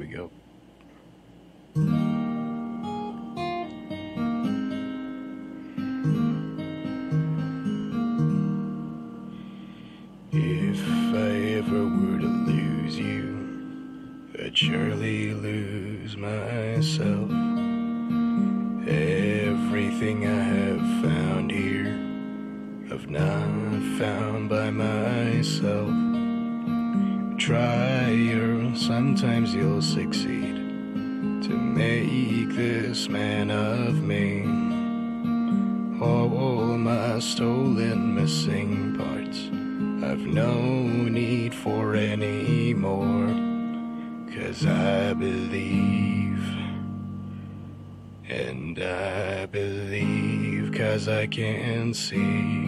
we go. If I ever were to lose you, I'd surely lose myself. Everything I have found here, I've not found by myself. Try, sometimes you'll succeed to make this man of me. All my stolen missing parts, I've no need for any more, 'cause I believe, and I believe 'cause I can see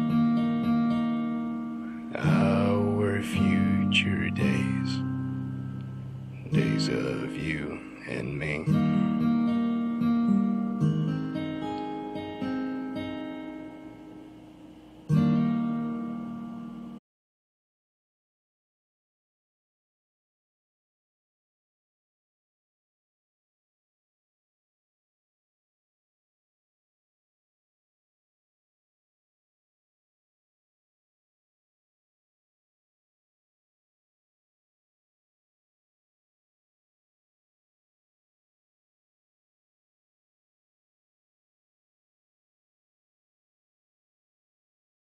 our future days of you and me.